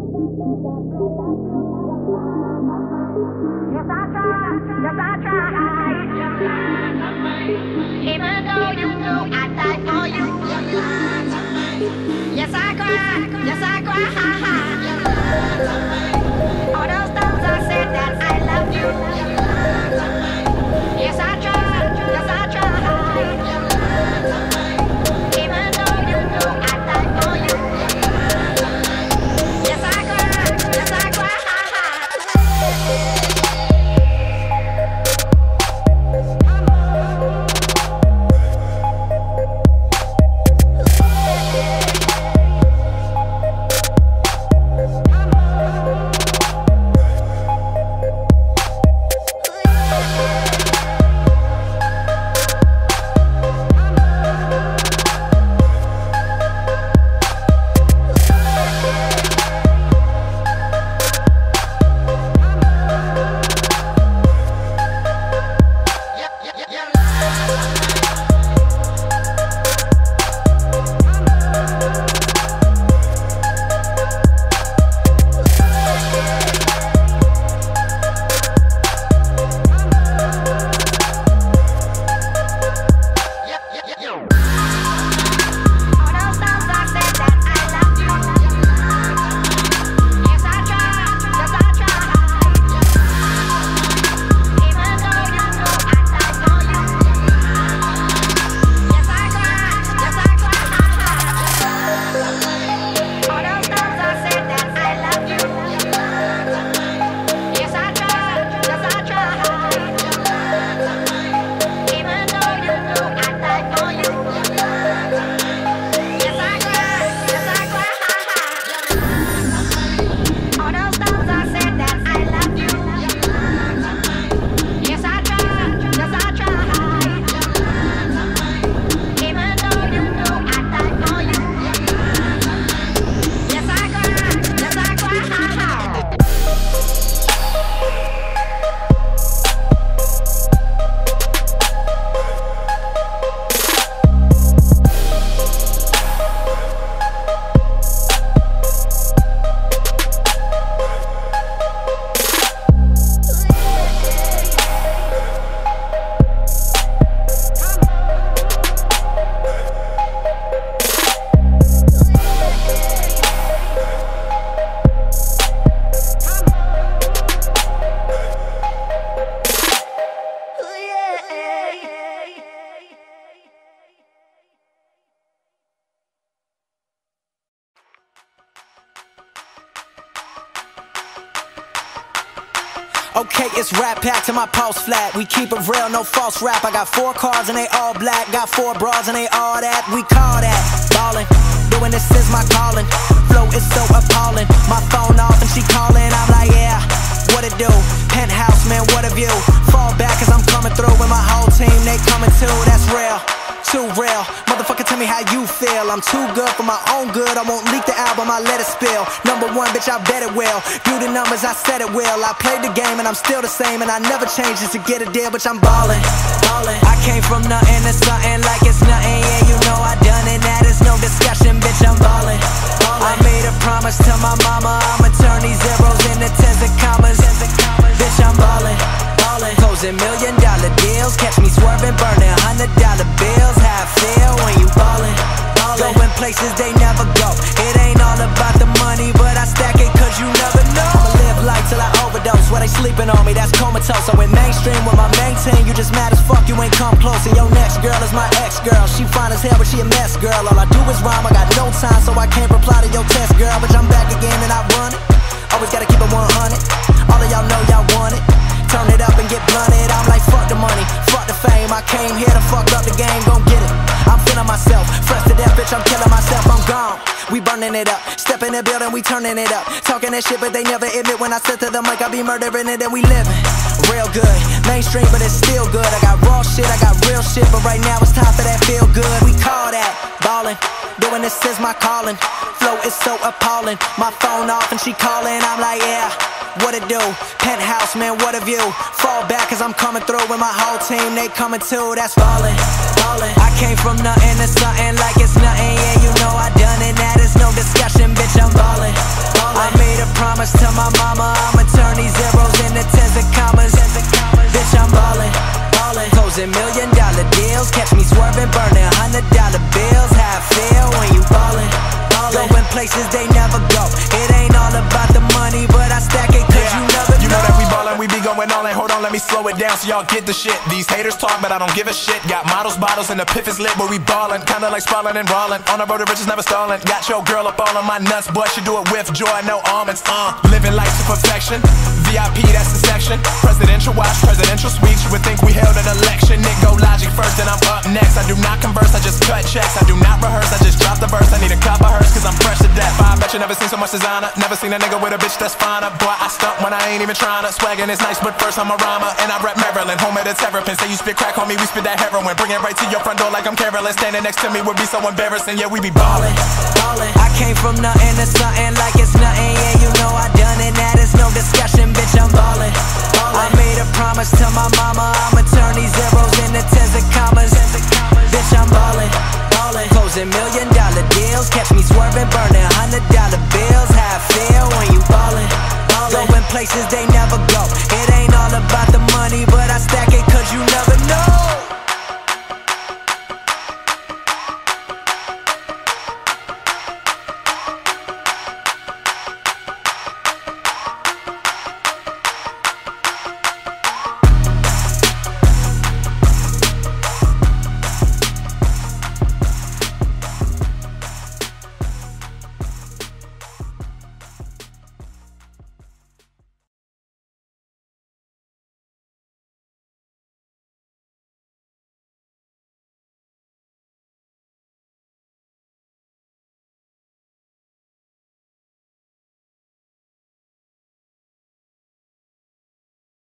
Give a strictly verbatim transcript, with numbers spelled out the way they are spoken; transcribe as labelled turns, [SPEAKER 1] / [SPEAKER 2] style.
[SPEAKER 1] Yes, I try, yes, I try. Even though you know I die for you. Yes, I cry, yes, I cry. All those times I said that I love you. Yes, I try, yes, I try. Even though you know I die for you. Yes, I cry, yes, I cry.
[SPEAKER 2] Okay, it's rap packed to my pulse flat. We keep it real, no false rap. I got four cars and they all black. Got four bras and they all that. We call that ballin'. Doing this is my calling. Flow is so appalling. My phone off and she calling. I'm like, yeah, what it do? Penthouse, man, what a view. Fall back cause I'm coming through with my whole team. They coming too, that's real. Too real, motherfucker, tell me how you feel. I'm too good for my own good. I won't leak the album, I let it spill. Number one, bitch, I bet it will. Do the numbers, I said it will. I played the game and I'm still the same, and I never change just to get a deal, bitch, I'm ballin', ballin'. I came from nothing to something like it's nothing. Yeah, you know I done it, that is no discussion, bitch, I'm ballin', ballin'. I made a promise to my mama, I'ma turn these zeros into tens of commas. Bitch, I'm ballin', ballin'. Closing million dollar deals, catch me swerving, burning hundred dollar bills. How I feel when you ballin', ballin'. Going places they never go. It ain't all about the money, but I stack it cause you never know. I'ma live life till I overdose. While they sleeping on me, that's comatose. I went mainstream with my main team. You just mad as fuck, you ain't come close. And your next girl is my ex-girl. She fine as hell, but she a mess, girl. All I do is rhyme, I got no time, so I can't reply to your test, girl. But I'm back again and I run it. Always gotta keep it one hundred. All of y'all know y'all want it. Turn it up and get blunted. I'm like, fuck the money, fuck the fame. I came here to fuck up the game, gon' get it. I'm feeling myself, fresh to death, bitch, I'm killing myself, I'm gone. We burning it up, step in the building, we turning it up. Talking that shit, but they never admit when I said to them like I be murdering it and we living real good. Mainstream, but it's still good. I got raw shit, I got real shit, but right now it's time for that feel good. We call that ballin', doing this is my calling. Flow is so appalling, my phone off and she calling. I'm like, yeah, what it do? Penthouse, man, what a view. Fall back cause I'm coming through with my whole team. They coming too, that's ballin', ballin'. I came from nothing to something like it's nothing. Yeah, you know I done it, that is no discussion, bitch, I'm ballin', ballin'. I made a places they never go. It ain't all about the money, but I stack it cause
[SPEAKER 3] yeah.
[SPEAKER 2] you never know.
[SPEAKER 3] You know that we ballin', we be going all in. Hold on, let me slow it down so y'all get the shit. These haters talk, but I don't give a shit. Got models, bottles, and the piff is lit, but we ballin'. Kinda like sprawlin' and rollin'. On the road to riches, never stallin'. Got your girl up all on my nuts, boy, she do it with joy, no almonds. Uh, living life to perfection. V I P, that's the section. Presidential watch, presidential suite. You would think we held an election. Nick go logic first, and I'm up next. I do not converse, I just cut checks. I do not rehearse, I just drop the verse. I need a cop of hers, cause I'm fresh to death. I bet you never seen so much designer. Never seen a nigga with a bitch that's finer. Boy, I stunt when I ain't even tryna. Swaggin' is nice, but first I'm a rhymer. And I rep Maryland, home of the terrapin. Say you spit crack, homie, we spit that heroin. Bring it right to your front door like I'm careless. Standing next to me would be so embarrassing. Yeah, we be ballin',
[SPEAKER 2] ballin'. I came from nothing to something like it's nothing. Yeah, you know I done it, that is no discussion. Bitch, I'm ballin', ballin'. I made a promise to my mama, I'ma turn these zeros into tens of commas. Bitch, I'm ballin', ballin'. Closing million dollar deals, catch me swerving, burning hundred dollar bills. How I feel when you ballin', ballin'. Going places they